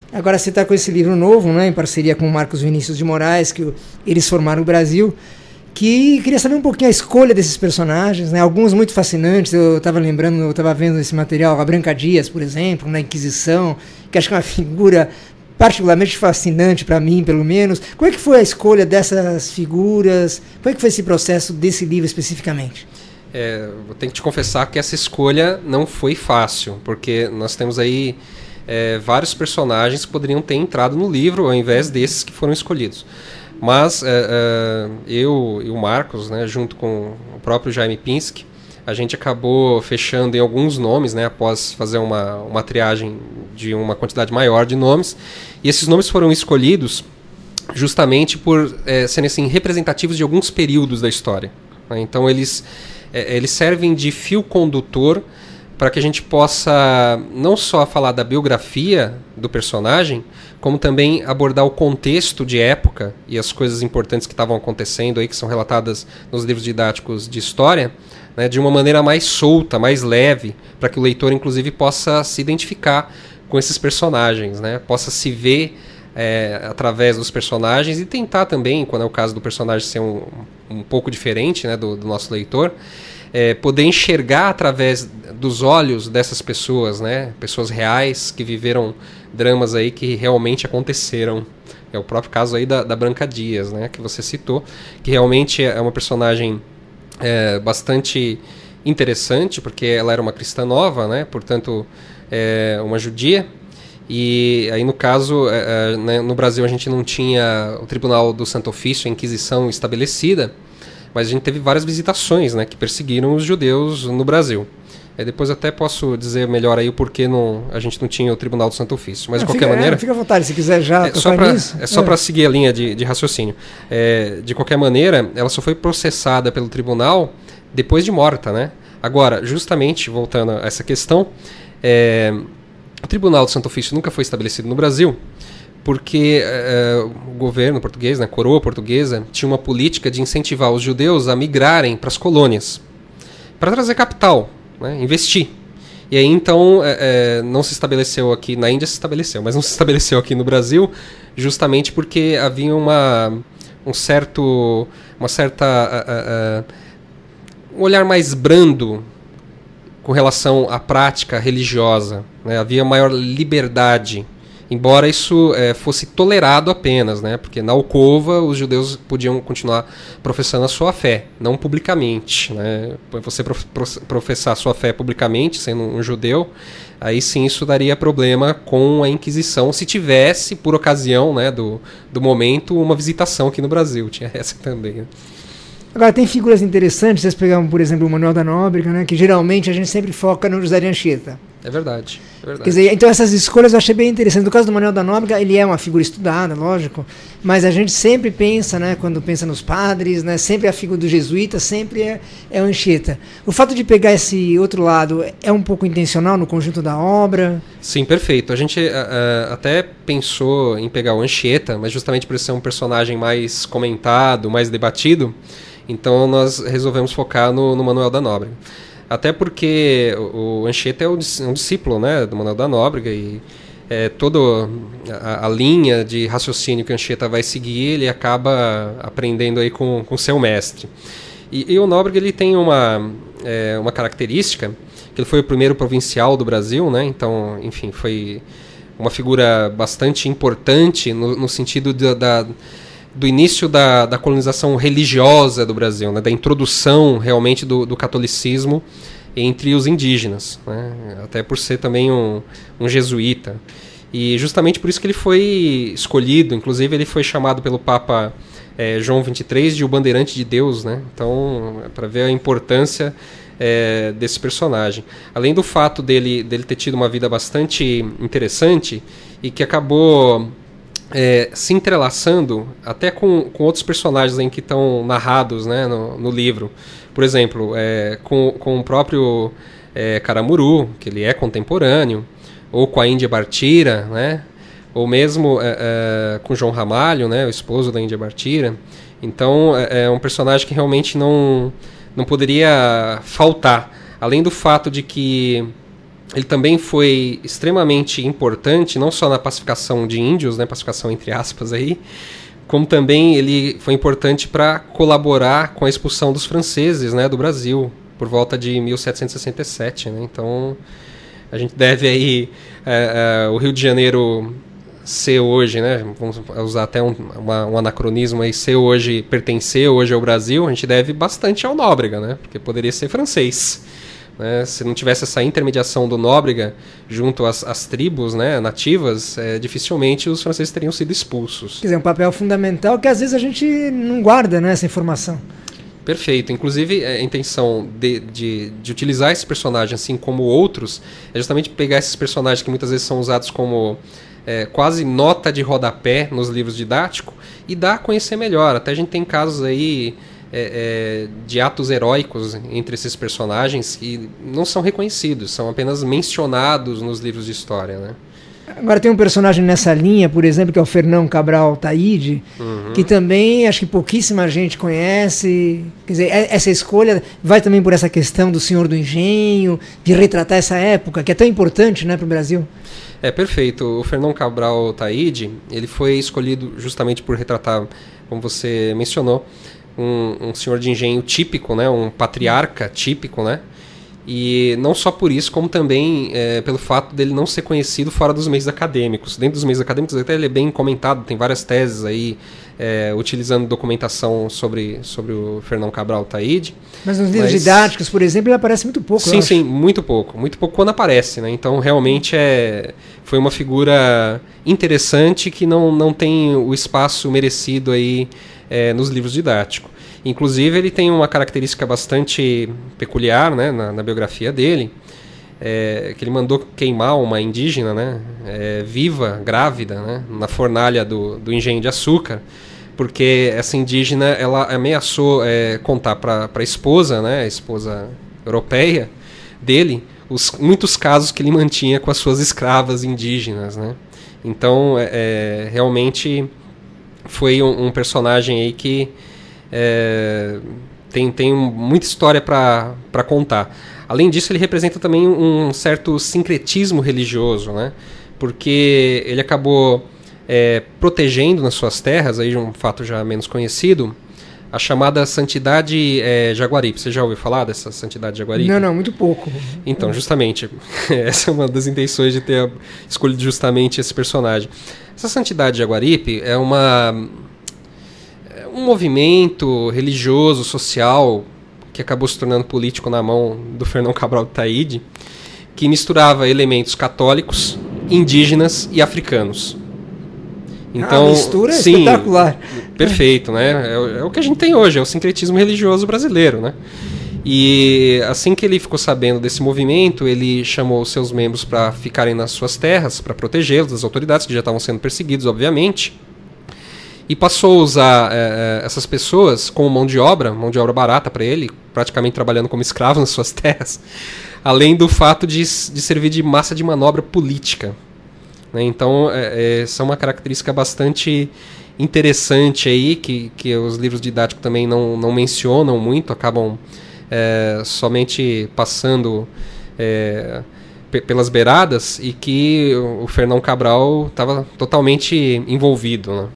Agora você está com esse livro novo, né, em parceria com o Marcos Vinícius de Moraes, que eles formaram o Brasil, que queria saber um pouquinho a escolha desses personagens, né, alguns muito fascinantes. Eu estava lembrando, eu estava vendo esse material, a Branca Dias, por exemplo, na Inquisição, que acho que é uma figura particularmente fascinante para mim, pelo menos. Como é que foi a escolha dessas figuras? Como é que foi esse processo desse livro especificamente? Vou ter que te confessar que essa escolha não foi fácil, porque nós temos aí vários personagens que poderiam ter entrado no livro ao invés desses que foram escolhidos. Mas eu e o Marcos, né, junto com o próprio Jaime Pinsky, a gente acabou fechando em alguns nomes, né, após fazer uma triagem de uma quantidade maior de nomes. E esses nomes foram escolhidos justamente por serem assim, representativos de alguns períodos da história, né? Então eles servem de fio condutor para que a gente possa não só falar da biografia do personagem, como também abordar o contexto de época e as coisas importantes que estavam acontecendo aí, que são relatadas nos livros didáticos de história, né, de uma maneira mais solta, mais leve, para que o leitor, inclusive, possa se identificar com esses personagens, né, possa se ver através dos personagens e tentar também, quando é o caso do personagem ser um pouco diferente, né, do nosso leitor, poder enxergar através dos olhos dessas pessoas, né? Pessoas reais que viveram dramas aí que realmente aconteceram. É o próprio caso aí da Branca Dias, né? Que você citou, que realmente é uma personagem bastante interessante, porque ela era uma cristã nova, né? Portanto, uma judia. E aí, no caso, né, no Brasil a gente não tinha o Tribunal do Santo Ofício, a Inquisição estabelecida, mas a gente teve várias visitações, né, que perseguiram os judeus no Brasil. Depois até posso dizer melhor aí o porquê a gente não tinha o Tribunal do Santo Ofício. Mas de qualquer maneira... Fica à vontade, se quiser já tocar nisso. É só para seguir a linha de raciocínio. De qualquer maneira, ela só foi processada pelo tribunal depois de morta, né? Agora, justamente, voltando a essa questão, o Tribunal do Santo Ofício nunca foi estabelecido no Brasil, porque o governo português, né, a coroa portuguesa, tinha uma política de incentivar os judeus a migrarem para as colônias, para trazer capital, né, investir. E aí então não se estabeleceu aqui, na Índia se estabeleceu, mas não se estabeleceu aqui no Brasil, justamente porque havia um olhar mais brando com relação à prática religiosa, né, havia maior liberdade. Embora isso fosse tolerado apenas, né? Porque na alcova os judeus podiam continuar professando a sua fé, não publicamente, né? Você professar a sua fé publicamente, sendo um judeu, aí sim isso daria problema com a Inquisição, se tivesse, por ocasião, né, do momento, uma visitação aqui no Brasil. Tinha essa também, né? Agora, tem figuras interessantes, vocês pegaram, por exemplo, o Manuel da Nóbrega, né, que geralmente a gente sempre foca no José de Anchieta. É verdade, é verdade. Quer dizer, então essas escolhas eu achei bem interessantes. No caso do Manuel da Nóbrega, ele é uma figura estudada, lógico, mas a gente sempre pensa, né, quando pensa nos padres, né, sempre a figura do jesuíta, sempre é o Anchieta. O fato de pegar esse outro lado é um pouco intencional no conjunto da obra? Sim, perfeito. A gente até pensou em pegar o Anchieta, mas justamente por ser um personagem mais comentado, mais debatido, então nós resolvemos focar no Manuel da Nóbrega. Até porque o Anchieta é um discípulo, né, do Manuel da Nóbrega, e toda a linha de raciocínio que o Anchieta vai seguir, ele acaba aprendendo aí com seu mestre. E o Nóbrega, ele tem uma característica, que ele foi o primeiro provincial do Brasil, né, então, enfim, foi uma figura bastante importante no sentido do início da colonização religiosa do Brasil, né, da introdução realmente do catolicismo entre os indígenas, né, até por ser também um jesuíta. E justamente por isso que ele foi escolhido, inclusive ele foi chamado pelo Papa João XXIII de o Bandeirante de Deus, né, então para ver a importância desse personagem. Além do fato dele ter tido uma vida bastante interessante e que acabou se entrelaçando até com outros personagens em que estão narrados, né, no livro. Por exemplo, com o próprio Caramuru, que ele é contemporâneo, ou com a Índia Bartira, né, ou mesmo com João Ramalho, né, o esposo da Índia Bartira. Então é um personagem que realmente não poderia faltar. Além do fato de que ele também foi extremamente importante, não só na pacificação de índios, né, pacificação entre aspas aí, como também ele foi importante para colaborar com a expulsão dos franceses, né, do Brasil, por volta de 1767. Né? Então, a gente deve aí o Rio de Janeiro ser hoje, né, vamos usar até um anacronismo aí, ser hoje, pertencer hoje ao Brasil, a gente deve bastante ao Nóbrega, né, porque poderia ser francês. Né? Se não tivesse essa intermediação do Nóbrega junto às tribos, né, nativas, dificilmente os franceses teriam sido expulsos. Quer dizer, um papel fundamental que às vezes a gente não guarda, né, essa informação. Perfeito. Inclusive, a intenção de utilizar esse personagem, assim como outros, é justamente pegar esses personagens que muitas vezes são usados como quase nota de rodapé nos livros didáticos e dar a conhecer melhor. Até a gente tem casos aí de atos heróicos entre esses personagens que não são reconhecidos, são apenas mencionados nos livros de história, né? Agora tem um personagem nessa linha, por exemplo, que é o Fernão Cabral Taide, que também acho que pouquíssima gente conhece. Quer dizer, essa escolha vai também por essa questão do Senhor do Engenho, de retratar essa época, que é tão importante, né, para o Brasil. Perfeito. O Fernão Cabral Taide, ele foi escolhido justamente por retratar, como você mencionou, um senhor de engenho típico, né, um patriarca típico, né, e não só por isso, como também pelo fato dele não ser conhecido fora dos meios acadêmicos. Dentro dos meios acadêmicos até ele é bem comentado, tem várias teses aí utilizando documentação sobre o Fernão Cabral Taide. Mas nos livros didáticos, por exemplo, ele aparece muito pouco. Sim, muito pouco quando aparece, né? Então realmente foi uma figura interessante que não tem o espaço merecido aí nos livros didáticos. Inclusive, ele tem uma característica bastante peculiar, né, na biografia dele, que ele mandou queimar uma indígena, né, viva, grávida, né, na fornalha do engenho de açúcar, porque essa indígena ela ameaçou contar para a esposa, né, a esposa europeia dele, muitos casos que ele mantinha com as suas escravas indígenas. Né. Então, realmente foi um personagem aí que tem muita história para contar. Além disso, ele representa também um certo sincretismo religioso, né? Porque ele acabou protegendo nas suas terras, aí um fato já menos conhecido, a chamada Santidade Jaguaripe. Você já ouviu falar dessa Santidade Jaguaripe? Não, muito pouco. Então, justamente, essa é uma das intenções de ter escolhido justamente esse personagem. Essa Santidade Jaguaripe é um movimento religioso, social, que acabou se tornando político na mão do Fernão Cabral Taide, que misturava elementos católicos, indígenas e africanos. Então, a mistura é espetacular. Perfeito, né? É o que a gente tem hoje, é o sincretismo religioso brasileiro, né? E assim que ele ficou sabendo desse movimento, ele chamou seus membros para ficarem nas suas terras, para protegê-los das autoridades, que já estavam sendo perseguidos, obviamente. E passou a usar essas pessoas como mão de obra barata para ele, praticamente trabalhando como escravos nas suas terras, além do fato de servir de massa de manobra política. Né? Então, essa é uma característica bastante interessante aí, que os livros didáticos também não mencionam muito, acabam somente passando pelas beiradas, e que o Fernão Cabral estava totalmente envolvido. Né?